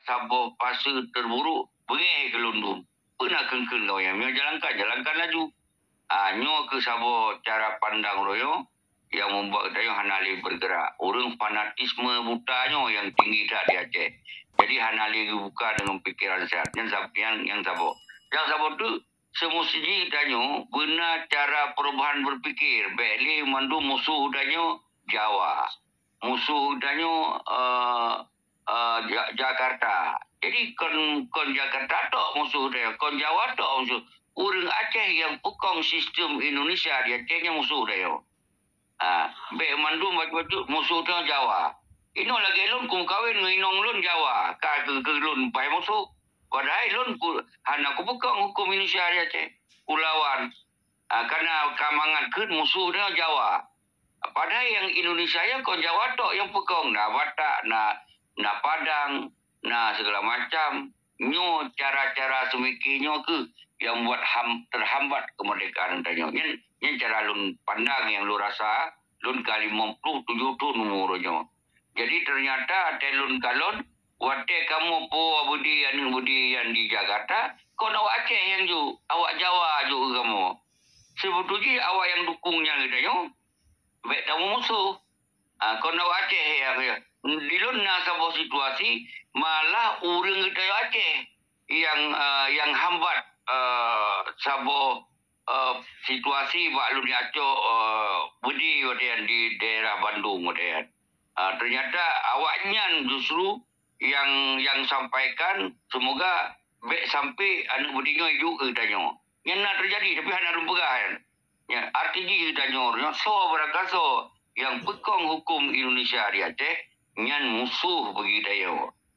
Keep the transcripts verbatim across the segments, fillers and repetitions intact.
saboh fase terburuk bengih ke London. Pernah kengkeng kau yang Mio jalankan, jalankan laju. Ah, nyo ke saboh cara pandang royo yang membuat kita Hanali bergerak. Orang fanatisme butanya yang tinggi dah di Aceh. Jadi Hanali buka dengan pikiran sehat. Yang yang yang saboh. Yang saboh tu semestinya danyo benar cara perubahan berpikir. Beli mandu musuh danyo Jawa. Musuh danyo uh, uh, Jakarta. Jadi kon kon Jakarta tok musuh dia, kon Jawa tok musuh. Orang Aceh yang pekong sistem Indonesia dia Acehnya musuh dia. Ah, be mandu macam-macam musuh dia Jawa. Ino lagi lun kum kawin nginong lun Jawa, ka ke ke lun pai musuh. Padahal lun ku hana ku pekong hukum Indonesia dia Aceh. Kulawan. Ah, karena kamangan ke musuh dia Jawa. Padahal yang Indonesia yang kon Jawa tok yang pekong na Batak, na na Padang, na segala macam. Nyo cara-cara semikinya ke yang buat ham, terhambat kemerdekaan tanya. Yang yang cara lun pandang yang lu rasa lun kali mampu tujuh tu umurnya. Jadi ternyata ada lun kalon wate kamu po budi yang budi yang di Jakarta, kau awak Aceh yang ju, awak Jawa juga kamu. Sebetulnya awak yang dukungnya gitu yo. Baik kamu musuh. Ah, kau awak Aceh yang ya. Di lun na sebuah situasi malah orang kita Aceh yang uh, yang hambat uh, sabo uh, situasi bak lu Aceh uh, budi kemudian di daerah Bandung kemudian uh, ternyata awaknya justru yang yang sampaikan semoga baik sampai anak budinya juga tanya yang nak terjadi tapi hanya rumpahan ya artinya tanya so berakaso yang pekong hukum Indonesia di Aceh nyan musuh bagi dia.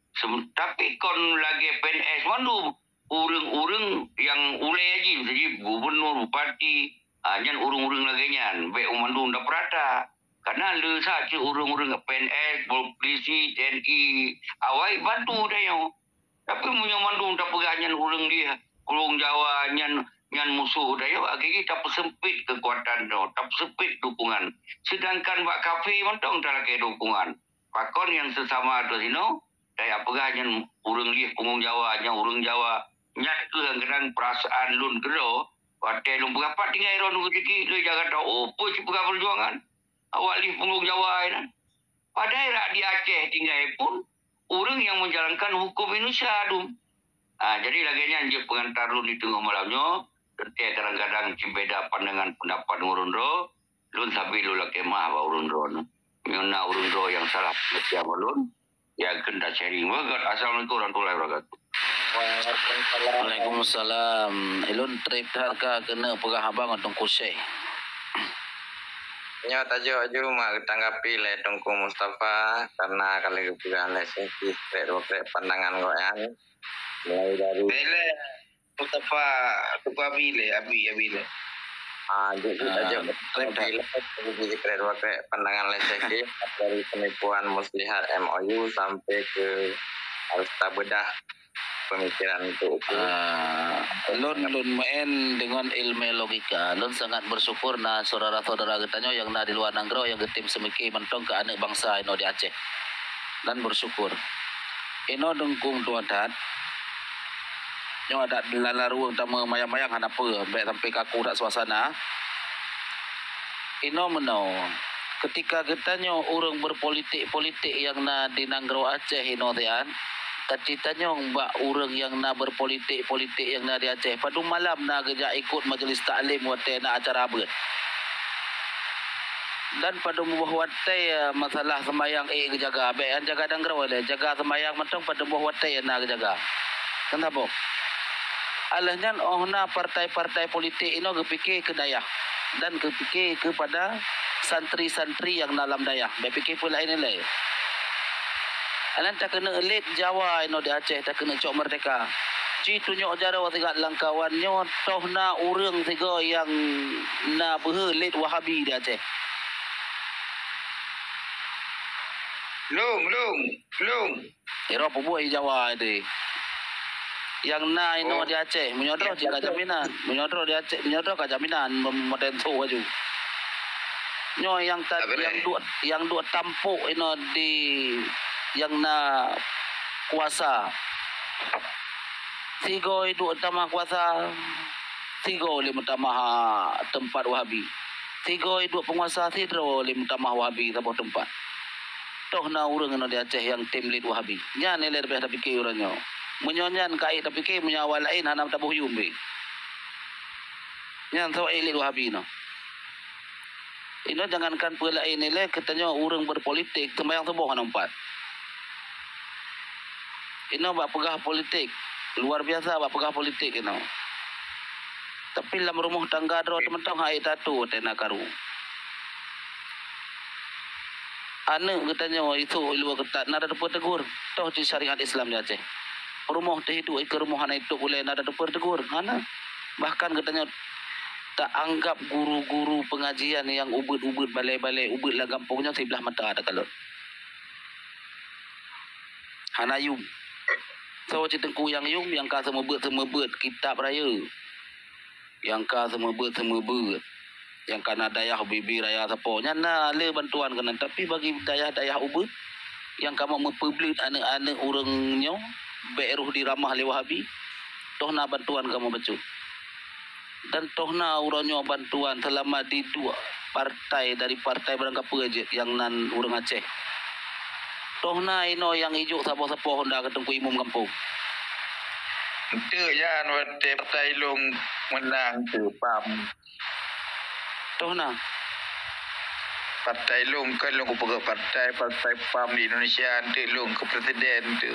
Tapi kon lagi P N S mandu urang-urang yang ulai aja jadi gubernur bupati ah, nyan urang-urang lagi nyan be umandu ndak perata karena le saja urang-urang P N S polisi T N I awai bantu dia. Tapi punya mandu ndak pegangan urang dia kulung Jawa nyan nyan musuh dia akhirnya tak sempit kekuatan dia tak sempit dukungan sedangkan bak kafe mantong tak lagi dukungan. Pakon yang sesama tu sino, saya pegahnya urang lihat pungung Jawa, nya urang Jawa, nyak tu yang gerang perasaan lun gero, wate lun berapa tinggal ron rezeki lu Jakarta, oh pun si pegah perjuangan, awak lihat pungung Jawa ini. Padahal rak di Aceh tinggal pun urang yang menjalankan hukum Indonesia tu. Ah, jadi lagi nyanyi pengantar lun di tengah malamnya, tentu kadang-kadang beda pandangan pendapat urang ro, lun sabi lu lagi mah awak urang ro. Yang nak urun doa yang salah setiap ulun yang kena sharing bagat. Assalamualaikum warahmatullahi wabarakatuh. Waalaikumsalam. Ilun trip harga kena pegah abang atau kusai. Nya tajo aju mak tanggapi le Tungku Mustafa karena kali kepikiran lesing krek pandangan goyan mulai dari Bele Mustafa Tukabi le abi abi le. Ah, jadi saja betul krek pandangan lesing dari penipuan muslihat M O U sampai ke harus bedah pemikiran itu. Uh, lun lun main dengan ilmu logika. Lun sangat bersyukur na saudara-saudara kita yang na di luar negeri yang getim semiki mentong ke anak bangsa ino di Aceh. Dan bersyukur. Ino dengkung tuadat. Yang ada lalaruang tama mayang-mayang hanapa baik sampai kaku dak suasana. Ino menau ketika kita nyo orang berpolitik-politik yang na di Nanggro Aceh ino tian. Cita-citanya mbak orang yang nak berpolitik-politik yang nak di Aceh. Padu malam nak kerja ikut majlis taklim wate nak acara abad. Dan pada buah wate masalah semayang eh kejaga. Baik jaga dangger wale. Jaga semayang mentong pada buah wate nak kejaga. Kenapa? Alahnya oh na partai-partai politik ini kepikir ke daya. Dan kepikir kepada santri-santri yang dalam daya. Baik fikir pula ini lah. Alan tak kena elit Jawa ino di Aceh tak kena cok merdeka. Ci tunjuk jara tiga langkawannya toh na urang tiga yang na behelit Wahabi di Aceh. Long, long, long. Ero pubuh Jawa itu. Yang na ino oh. di Aceh menyodro jika jaminan, menyodro di Aceh, menyodro ka jaminan memodentu baju. Nyo yang tadi yang dua yang dua tampuk ino di yang na kuasa. Tiga itu utama kuasa. Tiga oleh utama tempat Wahabi. Tiga itu penguasa tiga oleh utama Wahabi tempat tempat. Toh na urang na di Aceh yang tim lead Wahabi. Nya nilai lebih tapi ke orangnya. Menyonyan kai tapi ke menyawal lain hanam tabuh yumbe. Nya so elit Wahabi no. Ino jangankan pula ini le katanya urang berpolitik sembayang sebuah nampak. Ino bak pegah politik. Luar biasa bak pegah politik ino. Tapi dalam rumah tangga dro teman-teman hai tatu tena karu. Ane katanya itu luar ketat nada dapat tegur. Toh di syariat Islam di Aceh. Rumah teh itu ke rumah anak itu boleh nada dapat tegur. Ana bahkan katanya tak anggap guru-guru pengajian yang ubud-ubud balai-balai ubud lah gampangnya sebelah mata ada kalau. Hanayum. So citengku yang yum yang ka semua bet semua bet kitab raya. Yang ka semua bet semua bet. Yang kana dayah bibi raya saponya na le bantuan kena tapi bagi dayah-dayah ubud yang kamu mempublik anak-anak orangnya beruh diramah le Wahabi toh na bantuan kamu becut. Dan toh na urangnya bantuan selama di dua partai dari partai berangkat pejet yang nan urang Aceh. Toh na ino yang ijuk sapo-sapo honda ketengku imam kampung. Itu ya wate partai long menang tu pam. Toh na Partai long kan long ke partai partai pam di Indonesia tu long ke presiden tu.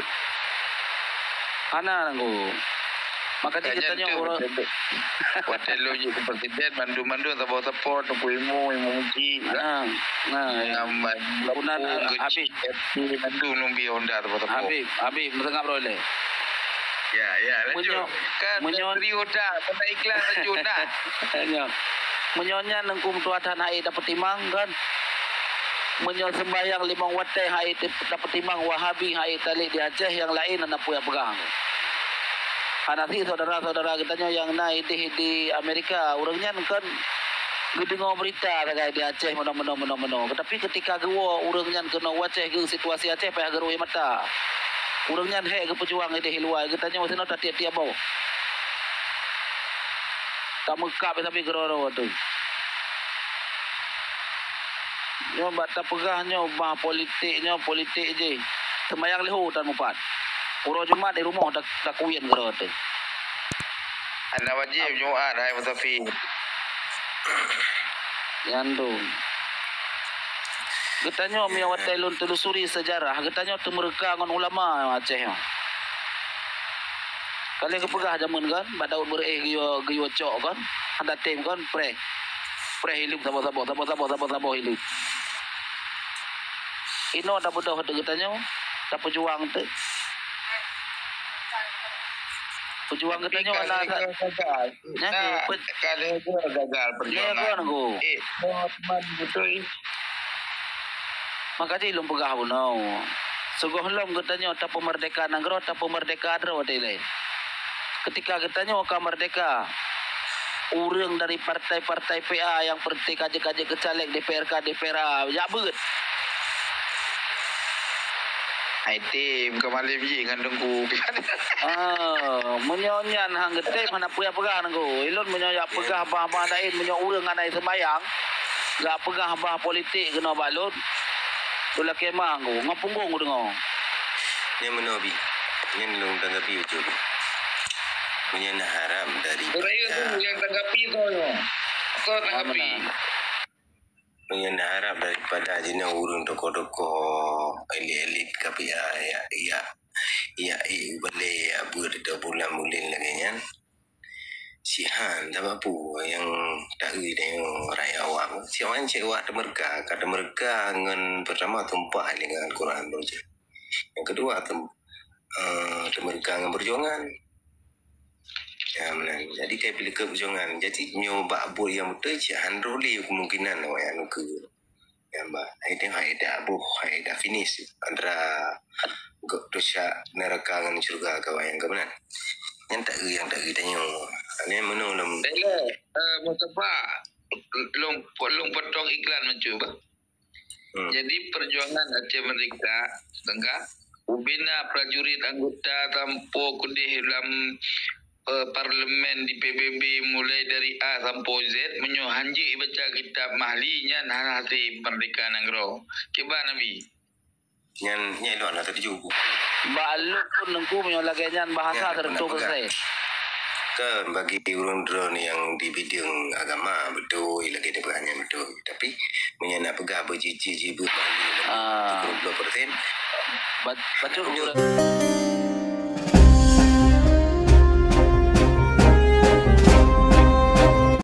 ana nggo. Makanya kita tanya orang wate long je ke presiden mandu-mandu sapo-sapo tu imu imu muji. Nah, nah, Ngaman Lapunan habis mandu numbi honda sapo-sapo. Habib, Habib tengah boleh. Ya, ya, lanjut. Menyo- Kan menyo- menteri Oda, kena iklan lanjut nak. Hanya menyonya nengkum tuatan hai dapat timang kan. Menyo sembayang limang watai hai dapat timang Wahabi hai tali di Aceh yang lain anak punya pegang. Anasi saudara-saudara kitanya yang naik di, di Amerika orangnya kan gedengar berita terkait di Aceh mana-mana-mana-mana. Tapi ketika gua orangnya kena Aceh ke situasi Aceh payah gerui mata. Orangnya hek ke pejuang di luar kitanya masih nak tiap-tiap bau. Kamu kap tapi geroro tu. Nyo bata pegahnya bah politiknya politik je. Sembayang lehu tan mupat. Uro Jumat di rumah tak tak kuyen gero tu. Anda wajib Jumaat hai Musafi. Yang tu. Getanya mi awak telun telusuri sejarah, getanya tu mereka ngan ulama Aceh. Kali ke pegah zaman kan, badaud bereh giyo giyo cok kan, ada tim kan pre. Pre hidup sabo-sabo, sabo-sabo, sabo-sabo hidup. Ino ada bodoh tu getanya, tak pejuang tu. Pejuang getanya mana gagal. Nya Nah, ke kalau gua gagal Nya perjuangan. ko nanggo. Eh, teman betul. Maka di lum pegah buno. Sugoh lum getanya tak pemerdekaan negara, tak pemerdekaan dro tele. Ketika getanya ka merdeka, urang dari partai-partai P A yang perti kaje-kaje kecalek D P R K D P R A ya beut. Hai tim ke Malaysia je dengan dengku. Ah, menyonyan hang geteh mana puya pegah nanggo. Ilun menyoyak pegah bah-bah dain menyo urang anai sembayang. Gak pegah bah politik kena balut. Tula kemah nggo, ngapunggung ku dengar. Ni menobi. Ni belum tanggapi ujuk. Punya nak haram dari Saya tu yang tanggapi tu. Kau tanggapi. punya nak haram daripada jina urung tokoh-tokoh elit-elit K P A ya ya ya eh boleh ya berda bulan mulin lagi kan. Sihan tak apa yang tak gede dengan rakyat awam. Siapa yang cewek ada mereka, kata mereka dengan pertama tumpah dengan Al-Quran saja. Yang kedua tem, uh, mereka dengan perjuangan. Ya, menang. Jadi kayak pilih ke perjuangan. Jadi nyoba abu yang betul je handroli kemungkinan orang yang ke. Ya mbak, hai tengok hai dah abu, hai dah finish. Antara dosa neraka dengan surga kawan yang kebenar. Yang tak yang tak tanya. Ini mana nam. Bela, uh, Mustafa, long long potong iklan mencuba. Hmm. Jadi perjuangan Aceh Merdeka, tengah Ubina prajurit anggota tanpa kudih dalam uh, parlemen di P B B mulai dari A sampai Z menyo hanji baca kitab mahlinya nah hati merdeka nanggro. Kiba Nabi. Nyan nyai lo na terju. Balu pun nengku menyo lagi nyan bahasa tertentu selesai. Kan bagi urun drone yang di bidang agama betul lagi ada perannya betul. Tapi menyana pegah bercici cibu bagi Ah. dua puluh persen. Baca urut